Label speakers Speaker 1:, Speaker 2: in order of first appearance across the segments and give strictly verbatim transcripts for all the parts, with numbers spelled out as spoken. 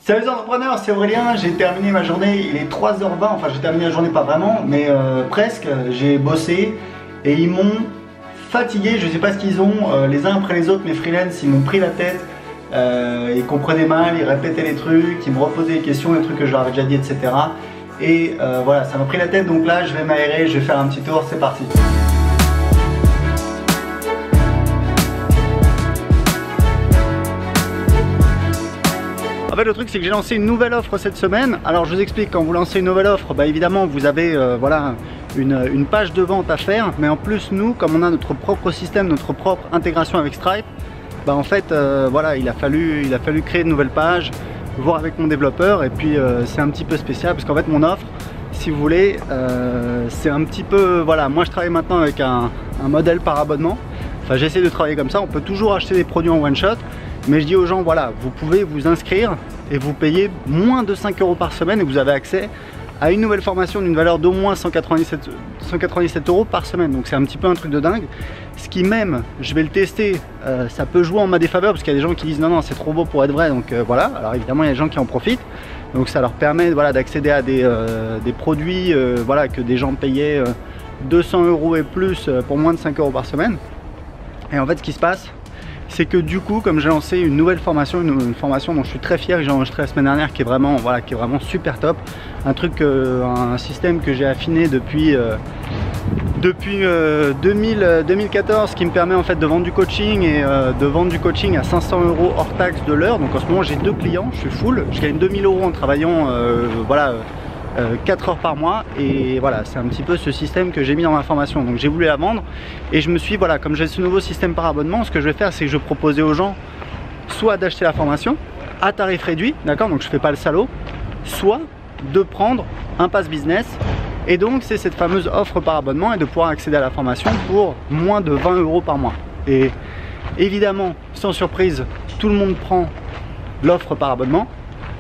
Speaker 1: Salut les entrepreneurs, c'est Aurélien, j'ai terminé ma journée, il est trois heures vingt, enfin j'ai terminé la journée pas vraiment, mais euh, presque, j'ai bossé et ils m'ont fatigué, je sais pas ce qu'ils ont, euh, les uns après les autres, mes freelance, ils m'ont pris la tête, euh, ils comprenaient mal, ils répétaient les trucs, ils me reposaient des questions, les trucs que je leur avais déjà dit, et cetera. Et euh, voilà, ça m'a pris la tête, donc là je vais m'aérer, je vais faire un petit tour, c'est parti. En fait, le truc c'est que j'ai lancé une nouvelle offre cette semaine. Alors je vous explique, quand vous lancez une nouvelle offre, bah évidemment vous avez euh, voilà, une, une page de vente à faire, mais en plus nous, comme on a notre propre système, notre propre intégration avec Stripe, bah en fait euh, voilà, il a fallu, il a fallu créer une nouvelle page, voir avec mon développeur, et puis euh, c'est un petit peu spécial parce qu'en fait mon offre, si vous voulez, euh, c'est un petit peu, voilà, moi je travaille maintenant avec un, un modèle par abonnement. Enfin j'essaie de travailler comme ça, on peut toujours acheter des produits en one shot. Mais je dis aux gens, voilà, vous pouvez vous inscrire et vous payez moins de cinq euros par semaine et vous avez accès à une nouvelle formation d'une valeur d'au moins cent quatre-vingt-dix-sept euros par semaine. Donc c'est un petit peu un truc de dingue. Ce qui même, je vais le tester, euh, ça peut jouer en ma défaveur parce qu'il y a des gens qui disent non, non, c'est trop beau pour être vrai. Donc euh, voilà, alors évidemment il y a des gens qui en profitent. Donc ça leur permet voilà, d'accéder à des, euh, des produits euh, voilà, que des gens payaient euh, deux cents euros et plus euh, pour moins de cinq euros par semaine. Et en fait ce qui se passe, c'est que du coup, comme j'ai lancé une nouvelle formation, une, une formation dont je suis très fier, que j'ai enregistré la semaine dernière, qui est vraiment, voilà, qui est vraiment super top, un truc, euh, un système que j'ai affiné depuis, euh, depuis euh, deux mille, deux mille quatorze, qui me permet en fait de vendre du coaching et euh, de vendre du coaching à cinq cents euros hors taxe de l'heure. Donc en ce moment, j'ai deux clients, je suis full, je gagne deux mille euros en travaillant, euh, voilà. Euh, quatre heures par mois, et voilà, c'est un petit peu ce système que j'ai mis dans ma formation. Donc j'ai voulu la vendre et je me suis, voilà, comme j'ai ce nouveau système par abonnement, ce que je vais faire, c'est que je proposais aux gens soit d'acheter la formation à tarif réduit, d'accord, donc je fais pas le salaud, soit de prendre un pass business, et donc c'est cette fameuse offre par abonnement et de pouvoir accéder à la formation pour moins de vingt euros par mois. Et évidemment, sans surprise, tout le monde prend l'offre par abonnement.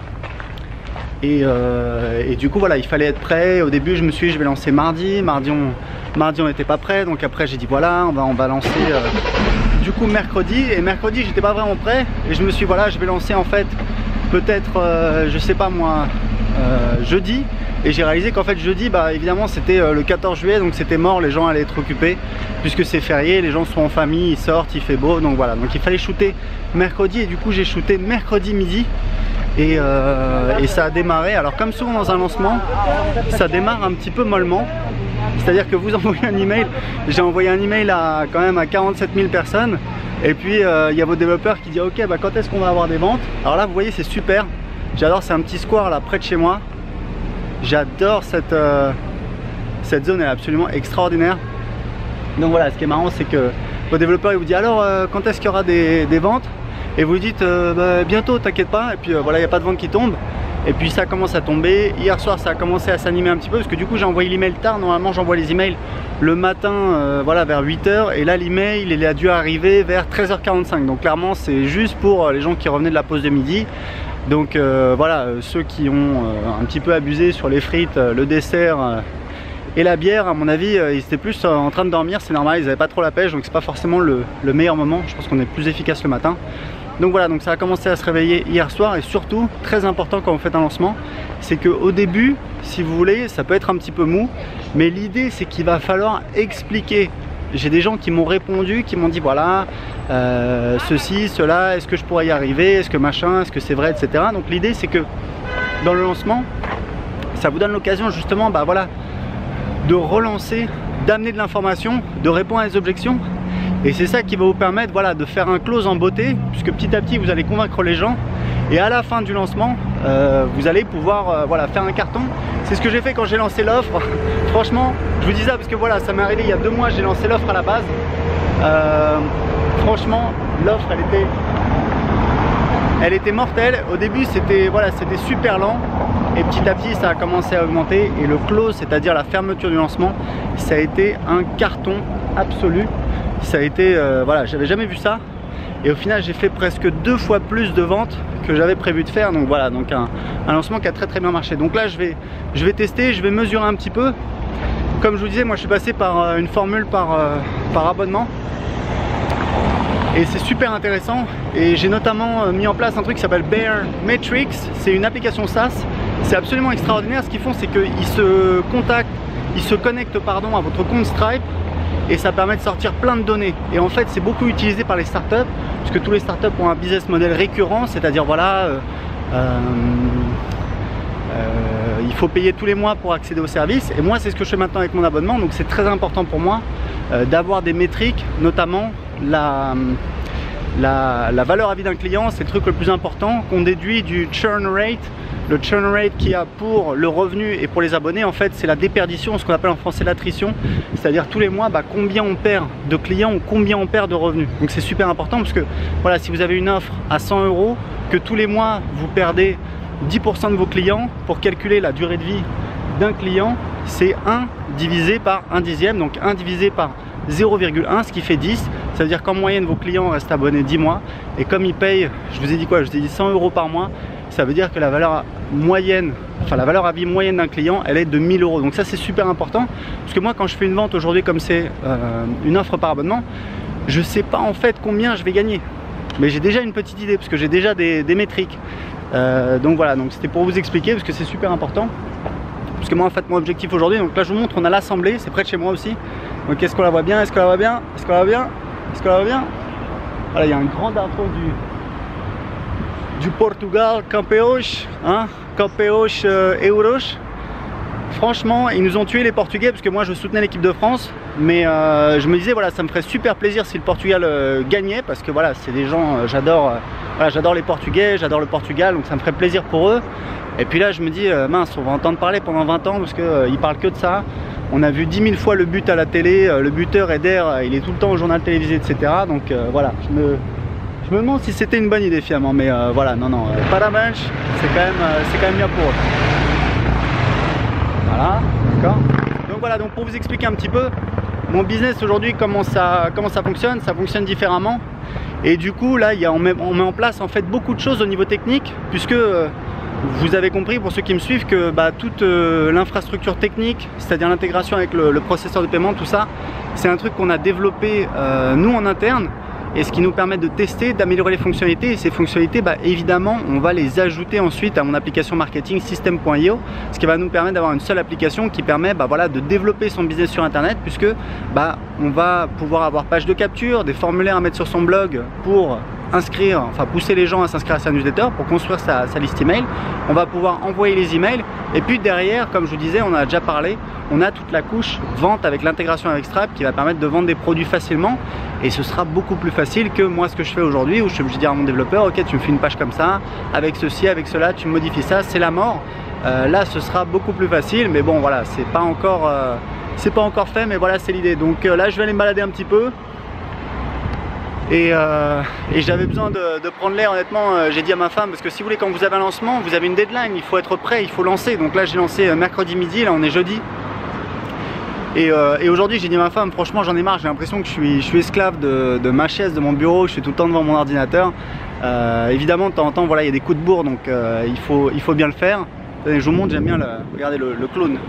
Speaker 1: Et, euh, et du coup voilà, il fallait être prêt. Au début je me suis dit je vais lancer mardi, mardi on mardi on n'était pas prêt, donc après j'ai dit voilà on va, on va lancer euh, du coup mercredi, et mercredi j'étais pas vraiment prêt et je me suis dit voilà je vais lancer en fait peut-être euh, je sais pas moi euh, jeudi, et j'ai réalisé qu'en fait jeudi bah évidemment c'était euh, le quatorze juillet, donc c'était mort, les gens allaient être occupés puisque c'est férié, les gens sont en famille, ils sortent, il fait beau, donc voilà, donc il fallait shooter mercredi, et du coup j'ai shooté mercredi midi. Et, euh, et ça a démarré, alors comme souvent dans un lancement, ça démarre un petit peu mollement. C'est-à-dire que vous envoyez un email, j'ai envoyé un email à quand même à quarante-sept mille personnes, et puis il euh, y a votre développeur qui dit ok bah quand est-ce qu'on va avoir des ventes. Alors là vous voyez c'est super, j'adore, c'est un petit square là près de chez moi, j'adore cette, euh, cette zone, elle est absolument extraordinaire. Donc voilà, ce qui est marrant c'est que votre développeur il vous dit alors euh, quand est-ce qu'il y aura des, des ventes, et vous dites euh, bah, bientôt, t'inquiète pas, et puis euh, voilà, il n'y a pas de vente qui tombe, et puis ça commence à tomber. Hier soir ça a commencé à s'animer un petit peu parce que du coup j'ai envoyé l'email tard, normalement j'envoie les emails le matin euh, voilà, vers huit heures, et là l'email il a dû arriver vers treize heures quarante-cinq, donc clairement c'est juste pour les gens qui revenaient de la pause de midi. Donc euh, voilà, ceux qui ont euh, un petit peu abusé sur les frites, euh, le dessert euh, et la bière, à mon avis euh, ils étaient plus euh, en train de dormir, c'est normal, ils n'avaient pas trop la pêche, donc c'est pas forcément le, le meilleur moment. Je pense qu'on est plus efficace le matin. Donc voilà, donc ça a commencé à se réveiller hier soir, et surtout, très important quand vous faites un lancement, c'est qu'au début, si vous voulez, ça peut être un petit peu mou, mais l'idée c'est qu'il va falloir expliquer. J'ai des gens qui m'ont répondu, qui m'ont dit voilà, euh, ceci, cela, est-ce que je pourrais y arriver, est-ce que machin, est-ce que c'est vrai, et cetera. Donc l'idée c'est que dans le lancement, ça vous donne l'occasion justement, bah voilà, de relancer, d'amener de l'information, de répondre à des objections. Et c'est ça qui va vous permettre voilà, de faire un close en beauté, puisque petit à petit vous allez convaincre les gens, et à la fin du lancement euh, vous allez pouvoir euh, voilà, faire un carton. C'est ce que j'ai fait quand j'ai lancé l'offre. Franchement je vous dis ça parce que voilà, ça m'est arrivé il y a deux mois, j'ai lancé l'offre à la base. euh, Franchement l'offre elle était elle était mortelle. Au début c'était voilà, c'était super lent, et petit à petit ça a commencé à augmenter, et le close, c'est à dire la fermeture du lancement, ça a été un carton absolu. Ça a été, euh, voilà, j'avais jamais vu ça, et au final j'ai fait presque deux fois plus de ventes que j'avais prévu de faire. Donc voilà, donc un, un lancement qui a très très bien marché. Donc là je vais, je vais tester, je vais mesurer un petit peu. Comme je vous disais, moi je suis passé par euh, une formule par, euh, par abonnement, et c'est super intéressant. Et j'ai notamment mis en place un truc qui s'appelle Bear Metrics. C'est une application SaaS. C'est absolument extraordinaire. Ce qu'ils font, c'est qu'ils se contactent, ils se connectent pardon, à votre compte Stripe, et ça permet de sortir plein de données. Et en fait, c'est beaucoup utilisé par les startups, puisque tous les startups ont un business model récurrent, c'est-à-dire voilà, euh, euh, euh, il faut payer tous les mois pour accéder au service. Et moi, c'est ce que je fais maintenant avec mon abonnement. Donc, c'est très important pour moi euh, d'avoir des métriques, notamment la La, la valeur à vie d'un client. C'est le truc le plus important qu'on déduit du churn rate. Le churn rate qu'il y a pour le revenu et pour les abonnés, en fait, c'est la déperdition, ce qu'on appelle en français l'attrition. C'est-à-dire tous les mois, bah, combien on perd de clients ou combien on perd de revenus. Donc c'est super important parce que voilà, si vous avez une offre à cent euros, que tous les mois vous perdez dix pour cent de vos clients, pour calculer la durée de vie d'un client, c'est un divisé par un dixième, donc un divisé par zéro virgule un, ce qui fait dix. Ça veut dire qu'en moyenne vos clients restent abonnés dix mois, et comme ils payent, je vous ai dit quoi, je vous ai dit cent euros par mois, ça veut dire que la valeur moyenne, enfin la valeur à vie moyenne d'un client, elle est de mille euros. Donc ça, c'est super important, parce que moi quand je fais une vente aujourd'hui, comme c'est euh, une offre par abonnement, je sais pas en fait combien je vais gagner, mais j'ai déjà une petite idée parce que j'ai déjà des, des métriques. Euh, donc voilà, donc c'était pour vous expliquer parce que c'est super important. Parce que moi en fait mon objectif aujourd'hui, donc là je vous montre, on a l'assemblée, c'est près de chez moi aussi. Donc est-ce qu'on la voit bien? Est-ce qu'on la voit bien? Est-ce qu'on la voit bien? Est-ce qu'on la voit bien? Voilà, il y a un grand drapeau du, du Portugal, Campeões, hein, Campeões euh, Euros. Franchement, ils nous ont tué les Portugais, parce que moi je soutenais l'équipe de France, mais euh, je me disais voilà, ça me ferait super plaisir si le Portugal euh, gagnait, parce que voilà, c'est des gens, euh, j'adore, euh, voilà, j'adore les Portugais, j'adore le Portugal, donc ça me ferait plaisir pour eux. Et puis là je me dis euh, mince, on va entendre parler pendant vingt ans, parce qu'ils euh, parlent que de ça. On a vu dix mille fois le but à la télé, euh, le buteur Eder, euh, il est tout le temps au journal télévisé, et cetera. Donc euh, voilà, je me, je me demande si c'était une bonne idée finalement, mais euh, voilà, non, non, euh, parabéns, c'est quand, euh, quand même bien pour eux. Voilà, d'accord. Donc voilà, donc pour vous expliquer un petit peu, mon business aujourd'hui, comment ça, comment ça fonctionne, ça fonctionne différemment. Et du coup, là, il y a, on, met, on met en place en fait beaucoup de choses au niveau technique, puisque euh, vous avez compris, pour ceux qui me suivent, que bah, toute euh, l'infrastructure technique, c'est-à-dire l'intégration avec le, le processeur de paiement, tout ça, c'est un truc qu'on a développé euh, nous en interne, et ce qui nous permet de tester, d'améliorer les fonctionnalités. Et ces fonctionnalités, bah, évidemment, on va les ajouter ensuite à mon application marketing system point i o, ce qui va nous permettre d'avoir une seule application qui permet bah, voilà, de développer son business sur internet, puisque bah, on va pouvoir avoir page de capture, des formulaires à mettre sur son blog pour inscrire, enfin pousser les gens à s'inscrire à sa newsletter, pour construire sa, sa liste email. On va pouvoir envoyer les emails, et puis derrière, comme je vous disais, on a déjà parlé, on a toute la couche vente avec l'intégration avec Stripe qui va permettre de vendre des produits facilement, et ce sera beaucoup plus facile que moi ce que je fais aujourd'hui, où je suis obligé de dire à mon développeur ok, tu me fais une page comme ça, avec ceci, avec cela, tu modifies ça, c'est la mort. Euh, là ce sera beaucoup plus facile, mais bon voilà, c'est pas encore euh, c'est pas encore fait, mais voilà, c'est l'idée. Donc euh, là je vais aller me balader un petit peu. Et, euh, et j'avais besoin de, de prendre l'air, honnêtement. euh, j'ai dit à ma femme, parce que si vous voulez, quand vous avez un lancement, vous avez une deadline, il faut être prêt, il faut lancer. Donc là j'ai lancé mercredi midi, là on est jeudi. Et, euh, et aujourd'hui j'ai dit à ma femme, franchement j'en ai marre, j'ai l'impression que je suis, je suis esclave de, de ma chaise, de mon bureau, je suis tout le temps devant mon ordinateur. Euh, évidemment de temps en temps, voilà, il y a des coups de bourre, donc euh, il, faut, il faut bien le faire. Attendez, je vous montre, j'aime bien le, regardez le, le clown.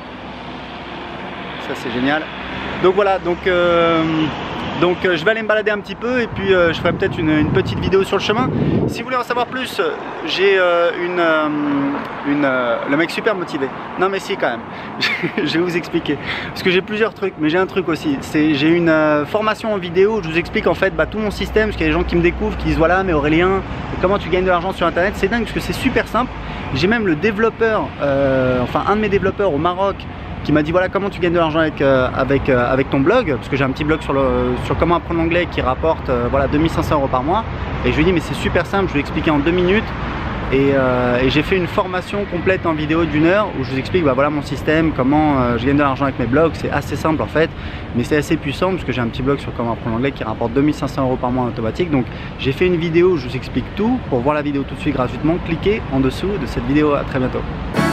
Speaker 1: Ça c'est génial. Donc voilà, donc... Euh, Donc euh, je vais aller me balader un petit peu, et puis euh, je ferai peut-être une, une petite vidéo sur le chemin. Si vous voulez en savoir plus, j'ai euh, une, euh, une euh, le mec super motivé. Non mais si, quand même. Je vais vous expliquer. Parce que j'ai plusieurs trucs, mais j'ai un truc aussi. J'ai une euh, formation en vidéo où je vous explique en fait bah, tout mon système. Parce qu'il y a des gens qui me découvrent, qui disent voilà, mais Aurélien, comment tu gagnes de l'argent sur internet? C'est dingue parce que c'est super simple. J'ai même le développeur, euh, enfin un de mes développeurs au Maroc, qui m'a dit voilà comment tu gagnes de l'argent avec, euh, avec, euh, avec ton blog, parce que j'ai un petit blog sur, le, sur comment apprendre l'anglais qui rapporte euh, voilà, deux mille cinq cents euros par mois. Et je lui ai dit mais c'est super simple, je vais expliquer en deux minutes. Et, euh, et j'ai fait une formation complète en vidéo d'une heure où je vous explique bah, voilà, mon système, comment euh, je gagne de l'argent avec mes blogs. C'est assez simple en fait, mais c'est assez puissant parce que j'ai un petit blog sur comment apprendre l'anglais qui rapporte deux mille cinq cents euros par mois en automatique. Donc j'ai fait une vidéo où je vous explique tout. Pour voir la vidéo tout de suite gratuitement, cliquez en dessous de cette vidéo. À très bientôt.